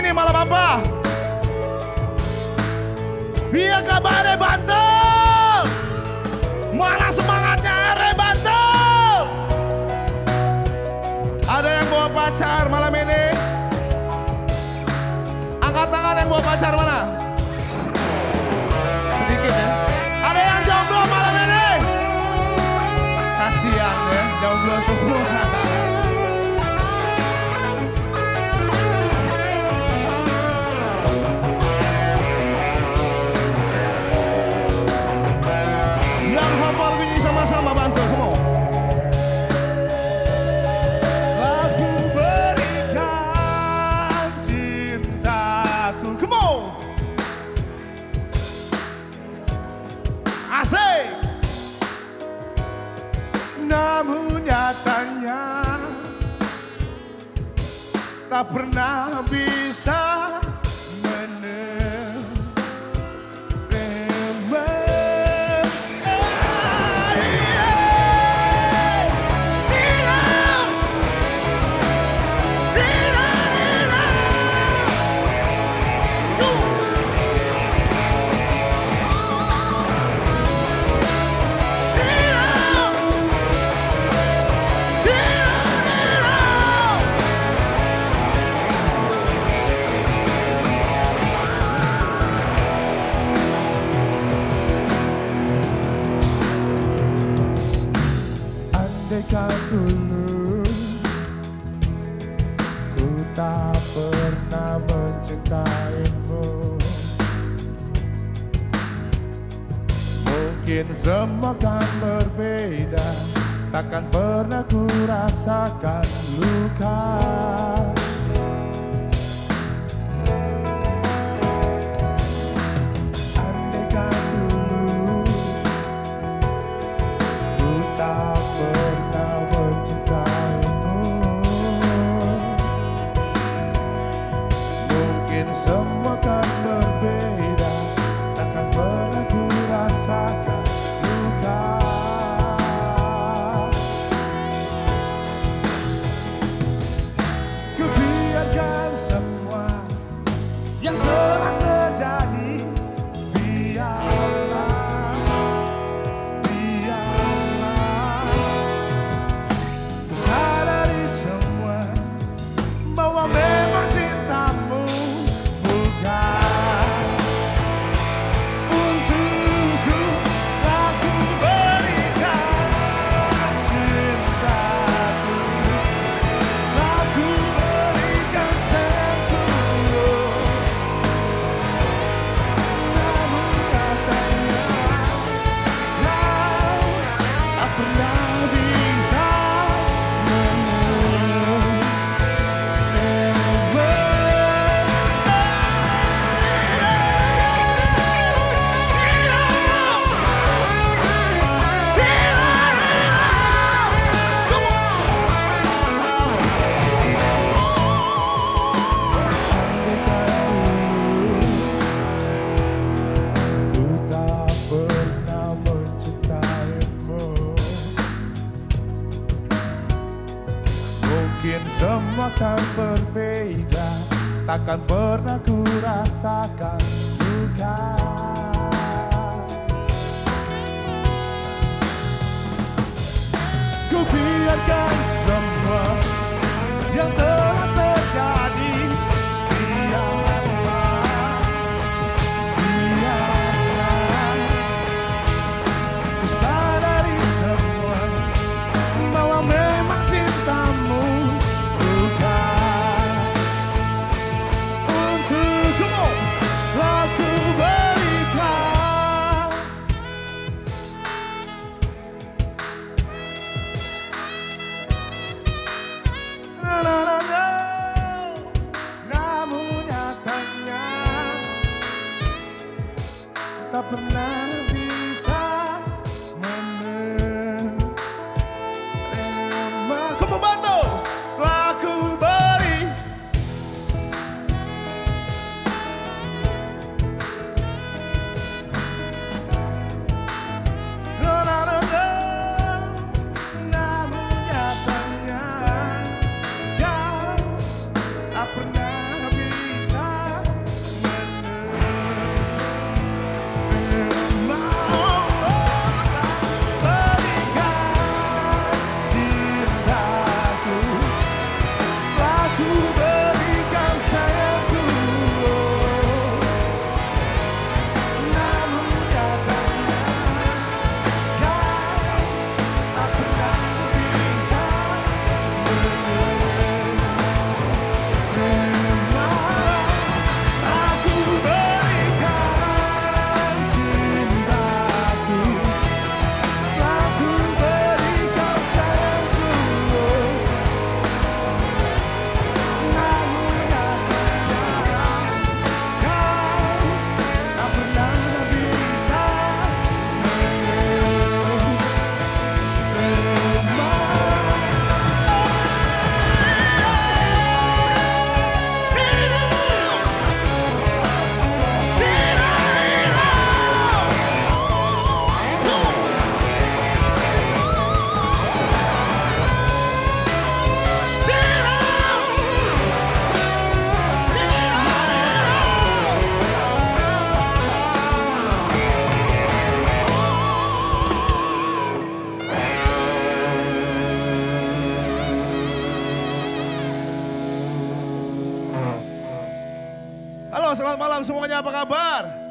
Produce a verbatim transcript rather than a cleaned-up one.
ini malam apa? Biar kabarnya Bantul. Mana semangatnya Are Bantul? Ada yang bawa pacar malam ini? Angkat tangan yang bawa pacar mana? Sedikit ya. Ada yang jomblo malam ini? Kasihan ya, jomblo semua. Sama Bantul, come on. Lagu berikan cintaku, come on. Asik. Namun nyatanya tak pernah bisa dulu ku tak pernah mencintaimu. Mungkin semua kan berbeda, takkan pernah ku rasakan luka. Semua kan berbeda, takkan pernah ku rasakan luka. Ku biarkan semua yang telah terjadi. Biarlah, biarlah. Ku sadari semua bahwa memang cintamu semua kan berbeda, takkan pernah ku rasakan luka. Ku biarkan semua yang telah terjadi. Biarlah, biarlah. Ku sadari semua bahwa memang cintamu na na na selamat malam semuanya, apa kabar?